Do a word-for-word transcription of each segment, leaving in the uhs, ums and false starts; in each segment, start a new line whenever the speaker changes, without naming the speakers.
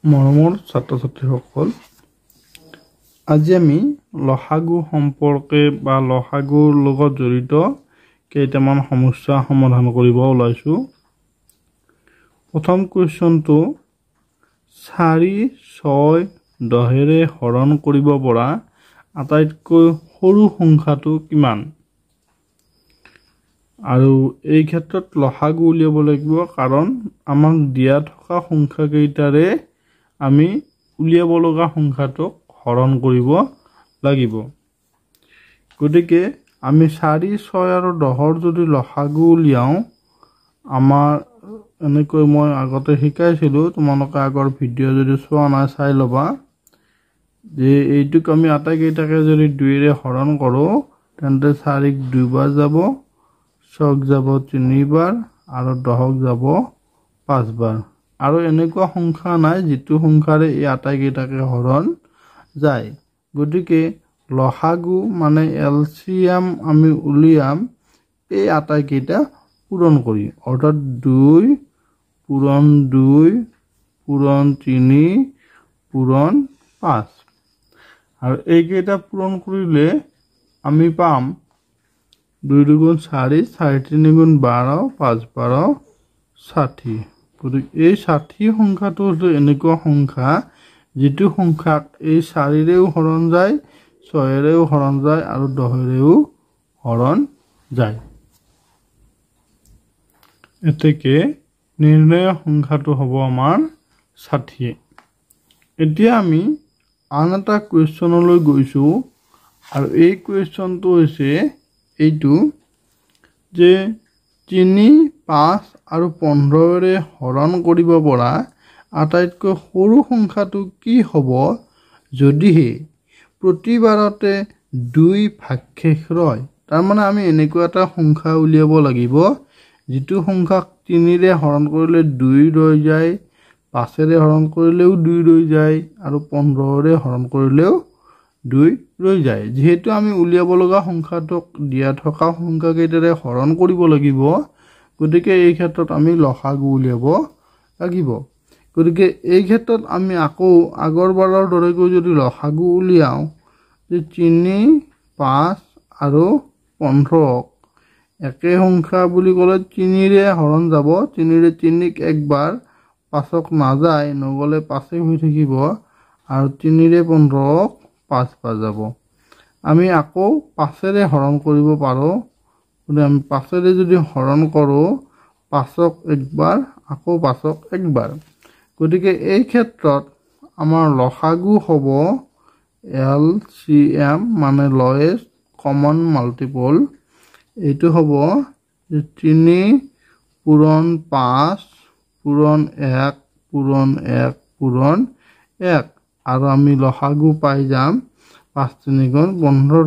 মৰমৰ ছাত্ৰ ছাত্ৰীসকল, আজি আমি লসাগু সম্পৰ্কে বা লসাগুৰ লগত জড়িত কেইটামান সমস্যা সমাধান কৰিব ওলাইছো। প্ৰথম কুৱেশ্যনটো চাৰি ছয় দহেৰে হৰণ কৰিব পৰা আটাইতকৈ সৰু সংখ্যাটো কিমান? আৰু এই ক্ষেত্ৰত লসাগু উলিয়াব লাগিব, কাৰণ আমাক দিয়া থকা সংখ্যা কেইটাৰে আমি উলিয়াব লগা সংখ্যাটোক হৰণ কৰিব লাগিব। গতিকে আমি চাৰি ছয় আৰু দহৰ যদি লসাগু উলিয়াওঁ, আমাৰ এনেকৈ মই আগতে শিকাইছিলোঁ, তোমালোকে আগৰ ভিডিঅ' যদি চোৱা নাই চাই ল'বা, যে এইটোক আমি আটাইকেইটাকে যদি দুইৰে হৰণ কৰোঁ তেন্তে চাৰিক দুইবাৰ যাব, ছয়ক যাব তিনিবাৰ আৰু দহক যাব পাঁচবাৰ। আৰু এনেকুৱা সংখ্যা নাই যিটো সংখ্যাৰে এই আটাইকেইটাকে হৰণ যায়। গতিকে লসাগু মানে এল চি এম আমি উলিয়াম এই আটাইকেইটা পূৰণ কৰি, অৰ্থাৎ দুই পূৰণ দুই পূৰণ তিনি পূৰণ পাঁচ। আৰু এইকেইটা পূৰণ কৰিলে আমি পাম দুই দুগুণ চাৰি, চাৰি তিনি গুণ বাৰ, পাঁচ বাৰ ষাঠি। গতিকে এই ষাঠি সংখ্যাটো হৈছে এনেকুৱা সংখ্যা যিটো সংখ্যাক এই চাৰিৰেও হৰণ যায়, ছয়েৰেও হৰণ যায় আৰু দহেৰেও হৰণ যায়। এতেকে নিৰ্ণয় সংখ্যাটো হ'ব আমাৰ ষাঠি। এতিয়া আমি আন এটা কুৱেশ্যনলৈ গৈছোঁ, আৰু এই কুৱেশ্যনটো হৈছে এইটো যে তিনি পাঁচ আৰু পোন্ধৰৰে হৰণ কৰিব পৰা আটাইতকৈ সৰু সংখ্যাটো কি হ'ব যদিহে প্ৰতিবাৰতে দুই ভাগশেষ ৰয়। তাৰমানে আমি এনেকুৱা এটা সংখ্যা উলিয়াব লাগিব যিটো সংখ্যাক তিনিৰে হৰণ কৰিলে দুই ৰৈ যায়, পাঁচেৰে হৰণ কৰিলেও দুই ৰৈ যায় আৰু পোন্ধৰৰে হৰণ কৰিলেও দুই ৰৈ যায়। যিহেতু আমি উলিয়াব লগা সংখ্যাটোক দিয়া থকা সংখ্যাকেইটাৰে হৰণ কৰিব লাগিব, গতিকে এই ক্ষেত্ৰত আমি লসাগু উলিয়াব লাগিব। গতিকে এই ক্ষেত্ৰত আমি আকৌ আগৰবাৰৰ দৰেকৈ যদি লসাগু উলিয়াওঁ, যে তিনি পাঁচ আৰু পোন্ধৰক একে সংখ্যা বুলি ক'লে তিনিৰে হৰণ যাব, তিনিৰে তিনিক একবাৰ, পাঁচক নাযায়, নগ'লে পাঁচে হৈ থাকিব, আৰু তিনিৰে পোন্ধৰক পাঁচবাৰ যাব। আমি আকৌ পাঁচেৰে হৰণ কৰিব পাৰোঁ। গতিকে আমি পাঁচেৰে যদি হৰণ কৰোঁ, পাঁচক একবাৰ আকৌ পাঁচক একবাৰ। গতিকে এই ক্ষেত্ৰত আমাৰ লসাগু হ'ব এল চি এম মানে লয়েষ্ট কমন মাল্টিপল। এইটো হ'ব তিনি পূৰণ পাঁচ পূৰণ এক পূৰণ এক পূৰণ এক, আৰু আমি লসাগু পাই যাম পাঁচ তিনি গুণ পোন্ধৰ।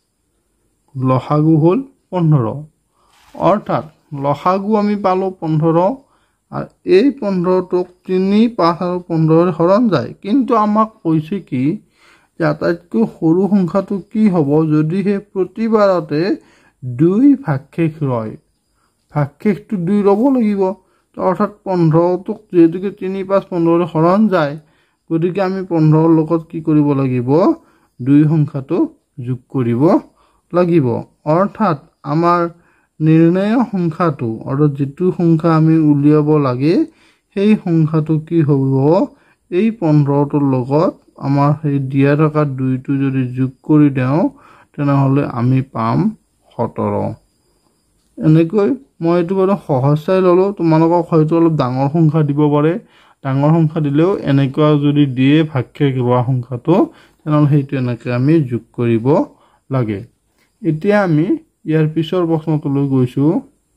লসাগু হ'ল পোন্ধৰ, অৰ্থাৎ লসাগু আমি পালোঁ পোন্ধৰ, আৰু এই পোন্ধৰটোক তিনি পাঁচ আৰু পোন্ধৰৰে হৰণ যায়। কিন্তু আমাক কৈছে কি যে আটাইতকৈ সৰু সংখ্যাটো কি হ'ব যদিহে প্ৰতিবাৰতে দুই ভাগশেষ ৰয়। ভাগশেষটো দুই ৰ'ব লাগিব, অৰ্থাৎ পোন্ধৰটোক যিহেতুকে তিনি পাঁচ পোন্ধৰৰে হৰণ যায়, গতিকে আমি পোন্ধৰৰ লগত কি কৰিব লাগিব, দুই সংখ্যাটো যোগ কৰিব লাগিব। অৰ্থাৎ আমাৰ নিৰ্ণয় সংখ্যাটো, অৰ্থাৎ যিটো সংখ্যা আমি উলিয়াব লাগে সেই সংখ্যাটো কি হ'ব, এই পোন্ধৰটোৰ লগত আমাৰ সেই দিয়া থকা দুইটো যদি যোগ কৰি দিওঁ তেনেহ'লে আমি পাম সোতৰ। এনেকৈ মই এইটো বাৰু সহজ চাই ল'লোঁ, তোমালোকক হয়তো অলপ ডাঙৰ সংখ্যা দিব পাৰে। ডাঙৰ সংখ্যা দিলেও এনেকুৱা যদি দিয়ে ভাগশেষ হোৱা সংখ্যাটো, তেনেহ'লে সেইটো এনেকৈ আমি যোগ কৰিব লাগে। এতিয়া আমি ইয়াৰ পিছৰ প্ৰশ্নটোলৈ গৈছোঁ।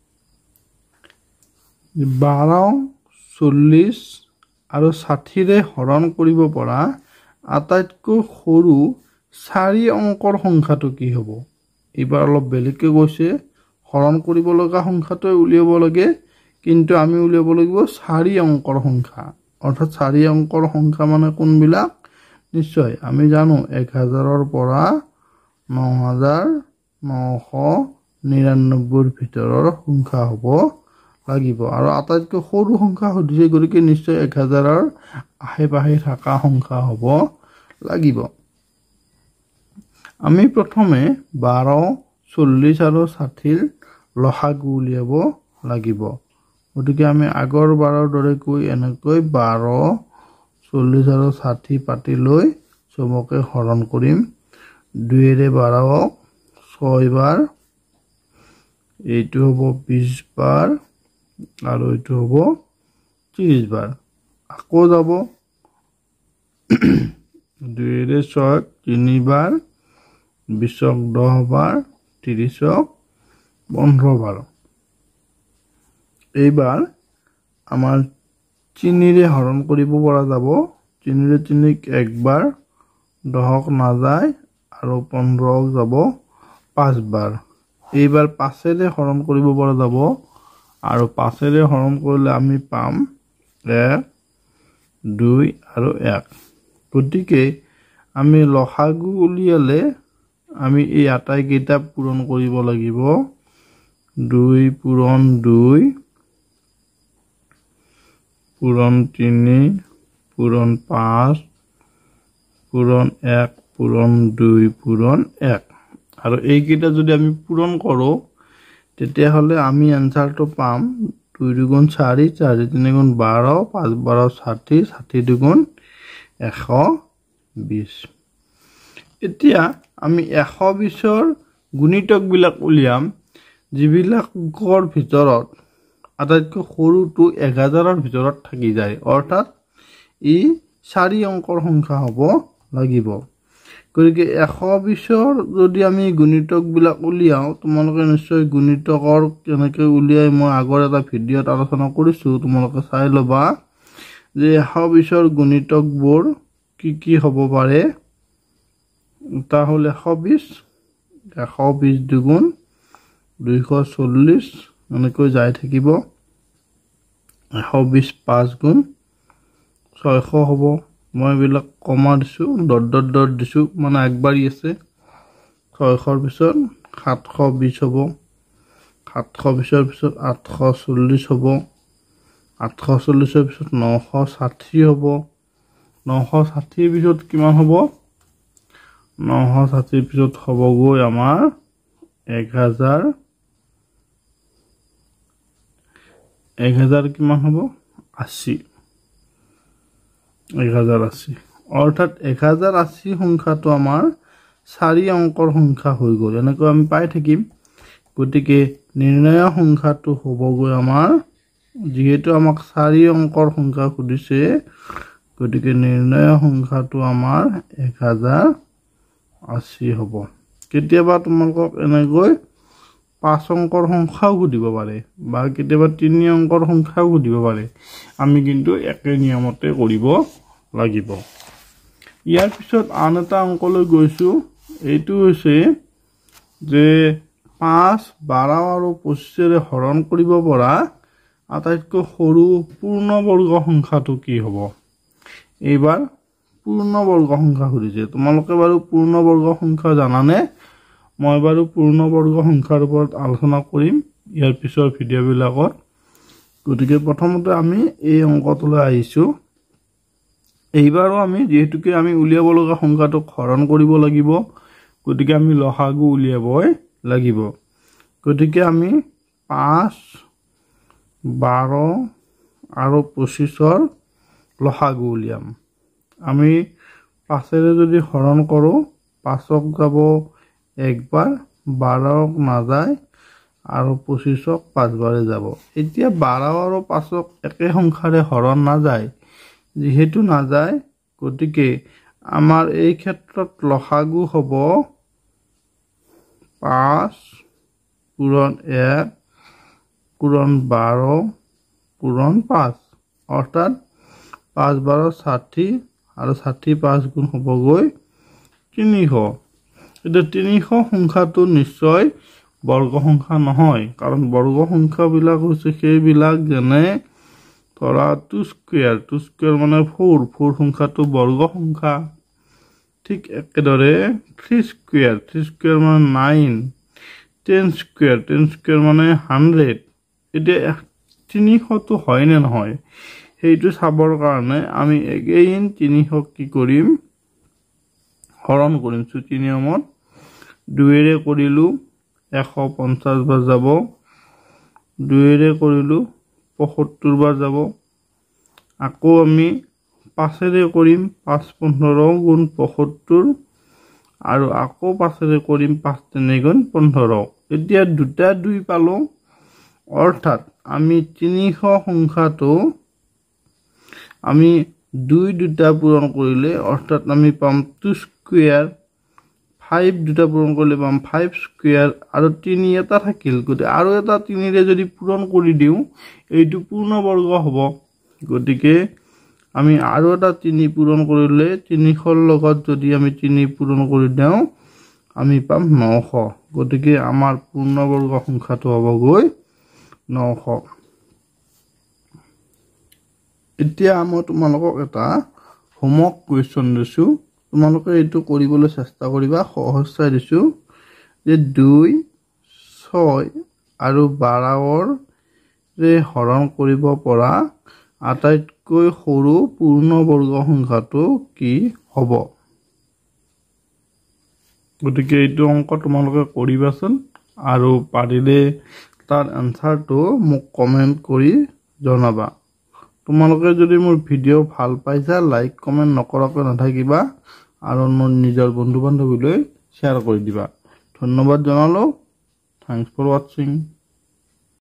বাৰ চল্লিছ আৰু ষাঠিৰে হৰণ কৰিব পৰা আটাইতকৈ সৰু চাৰি অংকৰ সংখ্যাটো কি হ'ব? এইবাৰ অলপ বেলেগকৈ কৈছে, হৰণ কৰিব লগা সংখ্যাটোৱে উলিয়াব লাগে, কিন্তু আমি উলিয়াব লাগিব চাৰি অংকৰ সংখ্যা। অৰ্থাৎ চাৰি অংকৰ সংখ্যা মানে কোনবিলাক? নিশ্চয় আমি জানো এক হাজাৰৰ পৰা ন হাজাৰ নশ নিৰান্নব্বৈৰ ভিতৰৰ সংখ্যা হ'ব লাগিব, আৰু আটাইতকৈ সৰু সংখ্যা সুধিছে, গতিকে নিশ্চয় এক হাজাৰৰ আহে পাহে থকা সংখ্যা হ'ব লাগিব আমি প্ৰথমে বাৰ চল্লিছ আৰু ষাঠিৰ লসাগু উলিয়াব লাগিব গতিকে আমি আগৰ বাৰৰ দৰে কৈ এনেকৈ বাৰ চল্লিছ আৰু ষাঠি পাতি লৈ চবকে হৰণ কৰিম দুইৰে বাৰক ছয় বাৰ এইটো হ'ব বিশ বাৰ আৰু এইটো হ'ব ত্ৰিশ বাৰ আকৌ যাব দুইৰে ছয় তিনি বাৰ বিশক দহ বাৰ ত্ৰিশক পোন্ধৰ বাৰ এইবাৰ আমাৰ তিনিৰে হৰণ কৰিব পৰা যাব তিনিৰে তিনিক একবাৰ দহক নাযায় আৰু পোন্ধৰক যাব পাঁচবাৰ এইবাৰ পাঁচেৰে হৰণ কৰিব পৰা যাব আৰু পাঁচেৰে হৰণ কৰিলে আমি পাম এক দুই আৰু এক গতিকে আমি লসাগু উলিয়ালে আমি এই আটাইকেইটা পূৰণ কৰিব লাগিব দুই পূৰণ দুই পূৰণ তিনি পূৰণ পাঁচ পূৰণ এক পূৰণ দুই পূৰণ এক আৰু এইকেইটা যদি আমি পূৰণ কৰোঁ তেতিয়াহ'লে আমি এনসাৰটো পাম দুই দুগুণ চাৰি চাৰি তিনিগুণ বাৰ পাঁচ বাৰ ষাঠি ষাঠি দুগুণ এশ বিশ এতিয়া আমি এশ বিশৰ গুণিতকবিলাক উলিয়াম যিবিলাকৰ ভিতৰত আটাইতকৈ সৰুটো এক হাজাৰৰ ভিতৰত থাকি যায় অৰ্থাৎ ই চাৰি অংকৰ সংখ্যা হ'ব লাগিব গতিকে এশ বিশৰ যদি আমি গুণিতকবিলাক উলিয়াওঁ তোমালোকে নিশ্চয় গুণিতকৰ কেনেকৈ উলিয়াই মই আগৰ এটা ভিডিঅ'ত আলোচনা কৰিছোঁ তোমালোকে চাই ল'বা যে এশ বিশৰ গুণিতকবোৰ কি কি হ'ব পাৰে এটা হ'ল এশ বিশ এশ বিশ দুগুণ দুইশ চল্লিছ এনেকৈ যাই থাকিব এশ বিশ পাঁচ গুণ ছয়শ হ'ব মই এইবিলাক কমা দিছোঁ ডট ডট ডট দিছোঁ মানে আগবাঢ়ি আছে ছয়শৰ পিছত সাতশ বিশ হ'ব সাতশ বিশৰ পিছত আঠশ চল্লিছ হ'ব আঠশ চল্লিছৰ পিছত নশ ষাঠি হ'ব নশ ষাঠিৰ পিছত কিমান হ'ব নশ ষাঠিৰ পিছত হ'বগৈ আমাৰ এক হাজাৰ এক হাজাৰ কিমান হ'ব আশী এক হাজাৰ আশী অৰ্থাৎ এক হাজাৰ আশী সংখ্যাটো আমাৰ চাৰি অংকৰ সংখ্যা হৈ গ'ল এনেকৈ আমি পাই থাকিম গতিকে নিৰ্ণয় সংখ্যাটো হ'বগৈ আমাৰ যিহেতু আমাক চাৰি অংকৰ সংখ্যা সুধিছে গতিকে নিৰ্ণয় সংখ্যাটো আমাৰ এক হাজাৰ আশী হ'ব কেতিয়াবা তোমালোকক এনেকৈ পাঁচ অংকৰ সংখ্যাও সুধিব পাৰে বা কেতিয়াবা তিনি অংকৰ সংখ্যাও সুধিব পাৰে আমি কিন্তু একে নিয়মতে কৰিব লাগিব ইয়াৰ পিছত আন এটা অংকলৈ গৈছোঁ এইটো হৈছে যে পাঁচ বাৰ আৰু পঁচিছেৰে হৰণ কৰিব পৰা আটাইতকৈ সৰু পূৰ্ণবৰ্গ সংখ্যাটো কি হ'ব এইবাৰ পূৰ্ণবৰ্গ সংখ্যা সুধিছে তোমালোকে বাৰু পূৰ্ণবৰ্গ সংখ্যা জানানে মই বাৰু পূৰ্ণবৰ্গ সংখ্যাৰ ওপৰত আলোচনা কৰিম ইয়াৰ পিছৰ ভিডিঅ'বিলাকত গতিকে প্ৰথমতে আমি এই অংকটোলৈ আহিছোঁ এইবাৰো আমি যেহেতুকে আমি উলিয়াব লগা সংখ্যাটোক হৰণ কৰিব লাগিব গতিকে আমি লসাগু উলিয়াবই লাগিব গতিকে আমি পাঁচ বাৰ আৰু পঁচিছৰ লসাগু উলিয়াম আমি পাঁচেৰে যদি হৰণ কৰোঁ পাঁচক যাব একবাৰ বাৰক নাযায় আৰু পঁচিছক পাঁচবাৰে যাব এতিয়া বাৰ আৰু পাঁচক একে সংখ্যাৰে হৰণ নাযায় যিহেতু নাযায় গতিকে আমাৰ এই ক্ষেত্ৰত লসাগু হ'ব পাঁচ পূৰণ এক পূৰণ বাৰ পূৰণ পাঁচ অৰ্থাৎ পাঁচ বাৰ ষাঠি আৰু ষাঠি পাঁচ গুণ হ'বগৈ তিনিশ এতিয়া তিনিশ সংখ্যাটো নিশ্চয় বৰ্গ সংখ্যা নহয় কাৰণ বৰ্গ সংখ্যাবিলাক হৈছে সেইবিলাক যেনে ধৰা টু স্কুৱেৰ টু স্কুৱেৰ মানে ফ'ৰ ফ'ৰ সংখ্যাটো বৰ্গ সংখ্যা ঠিক একেদৰে থ্ৰী স্কুৱেৰ থ্ৰী স্কুৱেৰ মানে nine ten square ten square মানে হাণ্ড্ৰেড এতিয়া তিনিশটো হয়নে নহয় সেইটো চাবৰ কাৰণে আমি এগেইন তিনিশক কি কৰিম হৰণ কৰিম চুটি নিয়মত দুইৰে কৰিলোঁ এশ পঞ্চাছ বাৰ যাব দুইৰে কৰিলোঁ পঁয়সত্তৰ বাৰ যাব আকৌ আমি পাঁচেৰে কৰিম পাঁচ পোন্ধৰ গুণ পঁয়সত্তৰ আৰু আকৌ পাঁচেৰে কৰিম পাঁচ তিনি গুণ পোন্ধৰ এতিয়া দুটা দুই পালোঁ অৰ্থাৎ আমি তিনিশ সংখ্যাটো আমি দুই দুটা পূৰণ কৰিলে অৰ্থাৎ আমি পাম টু স্কুৱেৰ ফাইভ দুটা পূৰণ কৰিলে পাম ফাইভ স্কুৱেৰ আৰু তিনি এটা থাকিল গতিকে আৰু এটা তিনিৰে যদি পূৰণ কৰি দিওঁ এইটো পূৰ্ণবৰ্গ হ'ব গতিকে আমি আৰু এটা তিনি পূৰণ কৰিলে তিনিশৰ লগত যদি আমি তিনি পূৰণ কৰি দিওঁ আমি পাম নশ গতিকে আমাৰ পূৰ্ণবৰ্গ সংখ্যাটো হ'বগৈ নশ এতিয়া মই তোমালোকক এটা হোমৱৰ্ক কুৱেশ্যন দিছোঁ তোমালোকে এইটো কৰিবলৈ চেষ্টা কৰিবা সহজ চাই দিছোঁ যে দুই ছয় আৰু বাৰৰে হৰণ কৰিব পৰা আটাইতকৈ সৰু পূৰ্ণবৰ্গ সংখ্যাটো কি হ'ব গতিকে এইটো অংক তোমালোকে কৰিবাচোন আৰু পাৰিলে তাৰ এনসাৰটো মোক কমেণ্ট কৰি জনাবা তোমালোকে যদি মোৰ ভিডিঅ' ভাল পাইছা লাইক কমেণ্ট নকৰাকৈ নাথাকিবা আৰু নিজৰ বন্ধু বান্ধৱীলৈ শ্বেয়াৰ কৰি দিবা ধন্যবাদ জনালোঁ থেংকছ ফৰ ৱাচিং